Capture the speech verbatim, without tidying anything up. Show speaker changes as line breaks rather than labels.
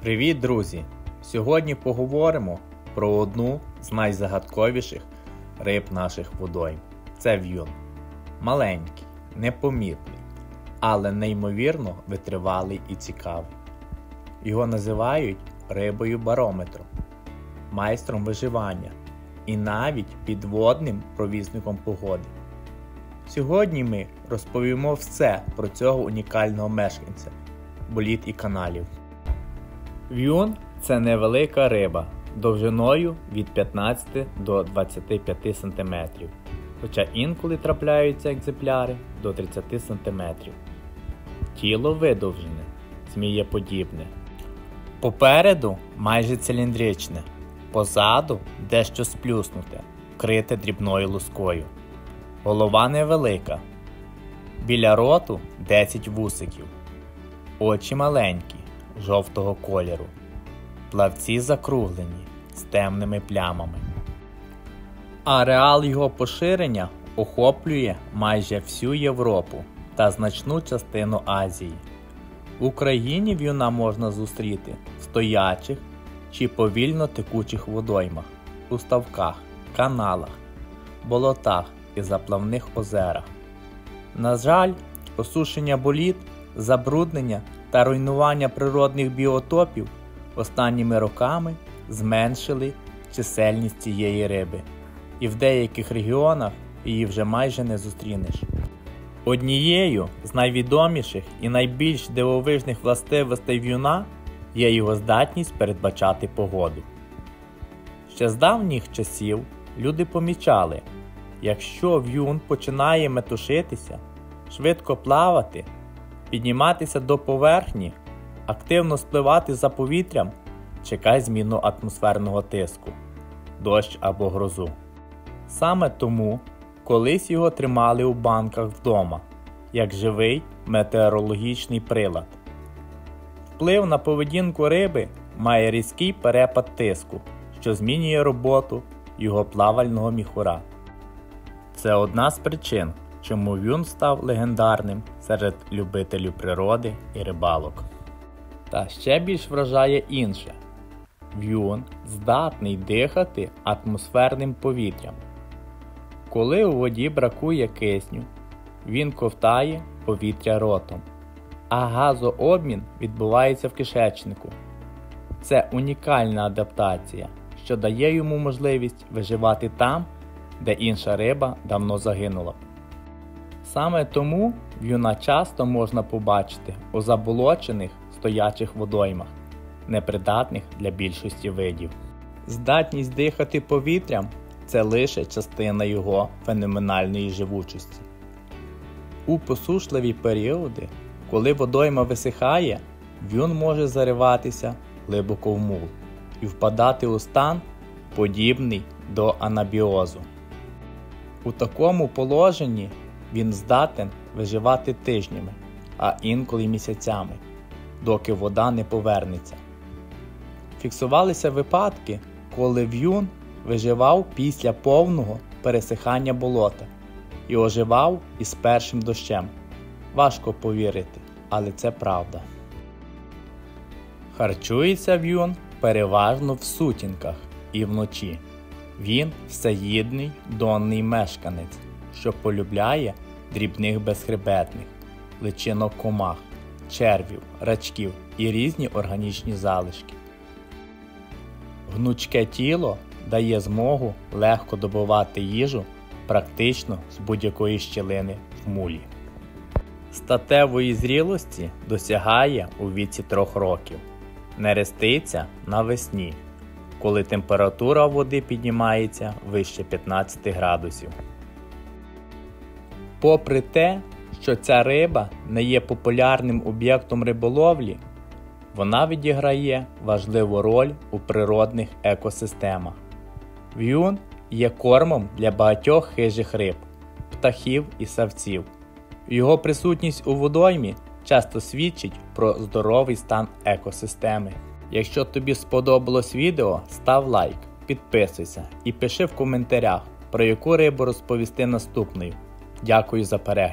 Привіт, друзі! Сьогодні поговоримо про одну з найзагадковіших риб наших водойм. Це в'юн. Маленький, непомітний, але неймовірно витривалий і цікавий. Його називають рибою-барометром, майстром виживання і навіть підводним провісником погоди. Сьогодні ми розповімо все про цього унікального мешканця боліт і каналів. В'юн – це невелика риба, довжиною від п'ятнадцяти до двадцяти п'яти сантиметрів, хоча інколи трапляються екземпляри до тридцяти сантиметрів. Тіло видовжене, змієподібне. Попереду майже циліндричне, позаду дещо сплюснуте, вкрите дрібною лускою. Голова невелика, біля роту десять вусиків, очі маленькі, жовтого кольору, плавці закруглені, з темними плямами. Ареал його поширення охоплює майже всю Європу та значну частину Азії. В Україні в'юна можна зустріти в стоячих чи повільно текучих водоймах, у ставках, каналах, болотах і заплавних озерах. На жаль, осушення боліт, забруднення та руйнування природних біотопів останніми роками зменшили чисельність цієї риби, і в деяких регіонах її вже майже не зустрінеш. Однією з найвідоміших і найбільш дивовижних властивостей в'юна є його здатність передбачати погоду. Ще з давніх часів люди помічали, якщо в'юн починає метушитися, швидко плавати, підніматися до поверхні, активно спливати за повітрям, чекай зміну атмосферного тиску, дощ або грозу. Саме тому колись його тримали у банках вдома, як живий метеорологічний прилад. Вплив на поведінку риби має різкий перепад тиску, що змінює роботу його плавального міхура. Це одна з причин, чому в'юн став легендарним серед любителів природи і рибалок. Та ще більш вражає інше. В'юн здатний дихати атмосферним повітрям. Коли у воді бракує кисню, він ковтає повітря ротом, а газообмін відбувається в кишечнику. Це унікальна адаптація, що дає йому можливість виживати там, де інша риба давно загинула б. Саме тому в'юна часто можна побачити у заболочених стоячих водоймах, непридатних для більшості видів. Здатність дихати повітрям – це лише частина його феноменальної живучості. У посушливі періоди, коли водойма висихає, в'юн може зариватися глибоко в мул і впадати у стан, подібний до анабіозу. У такому положенні він здатен виживати тижнями, а інколи місяцями, доки вода не повернеться. Фіксувалися випадки, коли в'юн виживав після повного пересихання болота і оживав із першим дощем. Важко повірити, але це правда. Харчується в'юн переважно в сутінках і вночі. Він всеїдний донний мешканець, що полюбляє дрібних безхребетних, личинок комах, червів, рачків і різні органічні залишки. Гнучке тіло дає змогу легко добувати їжу практично з будь-якої щілини в мулі. Статевої зрілості досягає у віці трьох років. Нереститься навесні, коли температура води піднімається вище п'ятнадцяти градусів. Попри те, що ця риба не є популярним об'єктом риболовлі, вона відіграє важливу роль у природних екосистемах. В'юн є кормом для багатьох хижих риб, птахів і савців. Його присутність у водоймі часто свідчить про здоровий стан екосистеми. Якщо тобі сподобалось відео, став лайк, підписуйся і пиши в коментарях, про яку рибу розповісти наступною. Дякую за перегляд.